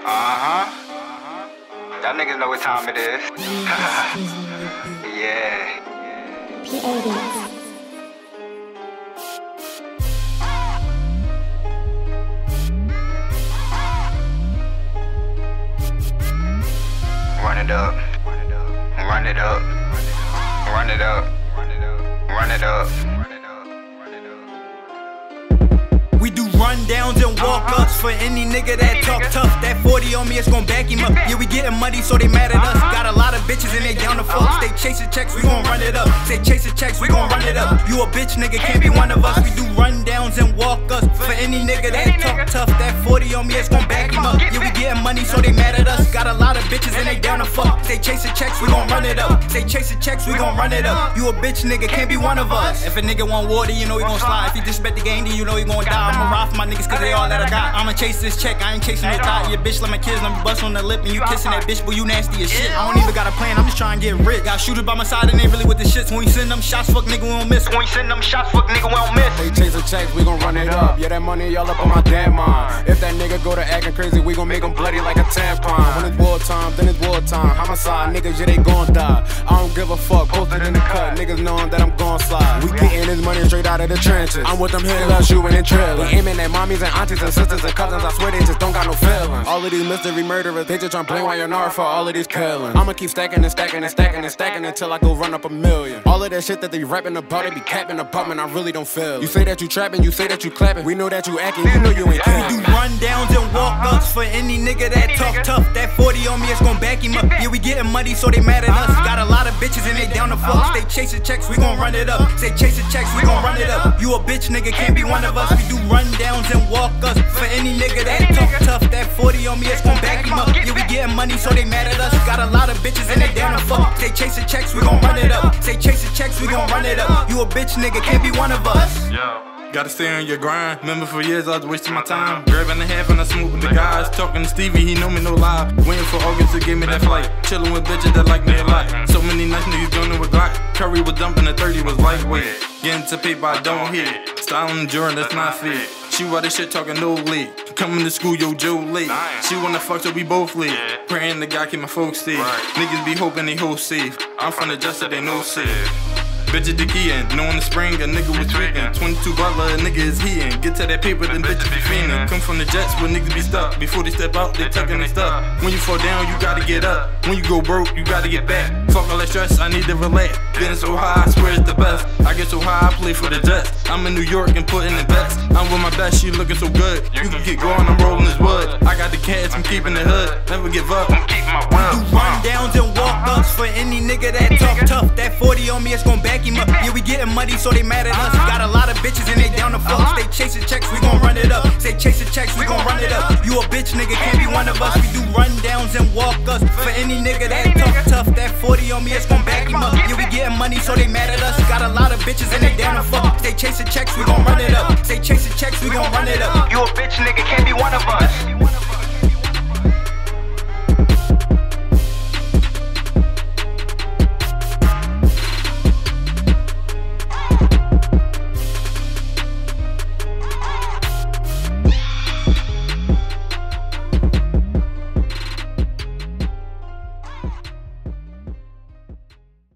Y'all niggas know what time it is. Yeah. Run it up. Run it up. Run it up. Run it up. We do rundowns and walk-ups for any nigga that talk tough. That 40 on me, it's gon' back him up. Yeah, we getting money, so they mad at us. Got a lot of bitches and they down to fuck. They chasing checks, we gon' run it up. Say chasing checks, we gon' run it up. You a bitch nigga, can't be one of us. We do rundowns and walk-ups for any nigga that talk tough. That 40 on me, it's gon' back him up. Yeah, we getting money, so they mad at us. Got a lot of bitches and they down to fuck. Say chasing checks, we gon' run it up. Say chasing checks, we gon' run it up. You a bitch nigga, can't be one of us. If a nigga want water, you know he gon' slide. If he disrespect the game, then you know he gon' die. I'ma ride for my niggas cause they all that I got. I'ma chase this check, I ain't chasing no tie. Your bitch let my kids, let me bust on the lip and you kissing that bitch, boy, you nasty as shit. I don't even got a plan, I'm just trying to get rich. Got shooters by my side and they really with the shits. When you send them shots, fuck nigga, we don't miss. When you send them shots, fuck nigga, we don't miss. They chasing checks, we gon' run it up. Yeah, that money all up on my damn mind. If that nigga go to acting crazy, we gon' make him bloody like a tampon. When it's wartime, then it's wartime. Homicide, niggas, yeah, they gon' die. I don't give a fuck, posted in the cut. Niggas knowing that I'm gon' slide. We getting this money straight out of the trenches. I'm with them hitters, shooting and trailing. Aiming at mommies and aunties and sisters and cousins. I swear they just don't got no feelings. All of these mystery murderers, they just tryna blame YNR for all of these killings. I'ma keep stacking and stacking and stacking and stacking until I go run up 1 million. All of that shit that they rapping about, they be capping about, man, I really don't feel. You say that you trapping, you say that you clapping. We know that you acting, you know you ain't capping. We do rundowns and walk-ups for any nigga that talk tough. That 40 on me, it's gon' back him up. Yeah, we getting money, so they mad at us. Got a lot of bitches and they down to fuck. They chasing checks, we gon' run it up. Say chasing checks, we gon' run it up. You a bitch nigga, can't be one of us. We do rundowns and walk-ups for any nigga that talk tough. That 40 on me, it's gon' back him up. Yeah, we getting money, so they mad at us. Got a lot of bitches and they down to fuck. Say chasing checks, we gon' run it up. Say chasing checks, we gon' run it up. You a bitch nigga, can't be one of us. Gotta stay on your grind. Remember for years I was wasting my time. Grabbing the half and I smoke with the guys. Talking to Stevie, he know me no lie. Waiting for August to give me that flight. Chilling with bitches that like me a lot. So many nice niggas doing with Glock. Curry was dumping, the 30 was lightweight. Getting to paper, I don't hit it. Styling Jordan, that's not fit. She why this shit talking no late. Coming to school, yo, Joe late. She wanna fuck, so we both late. Praying the guy keep my folks safe. Niggas be hoping they hold safe. I'm from the just so they know safe. Bitches the key in, knowing the spring, a nigga was tweaking. 22 Butler, a nigga is heating. Get to that paper, then bitches be fiending. Come from the jets where niggas be stuck. Before they step out, they tucking their stuff. When you fall down, you gotta get up. When you go broke, you gotta get back. Fuck all that stress, I need to relax. Getting so high, I swear it's the best. I get so high, I play for the Jets. I'm in New York and putting the bets. I'm with my best, she looking so good. You can get going, I'm rolling this wood. I got the cats, I'm keeping the hood. Never give up, I'm keeping my word. Do rundowns and walk-ups for any nigga that talk tough. That 40 on me, it's gon' back him up. Yeah, we getting money, so they mad at us. Got a lot of bitches and they down to fuck. They chasing checks, we gon' run it up. Say chasing checks, we gon' run it up. You a bitch nigga, can't be one of us. We do rundowns and walk-ups for any nigga that talk tough. That 40 on me, it's gon' back him up. Yeah, we getting money, so they mad at us. Got a lot of bitches and they down to fuck. They chasing checks, we gon' run it up. Say chasing checks, we gon' run it up. You a bitch nigga, can't be one of us.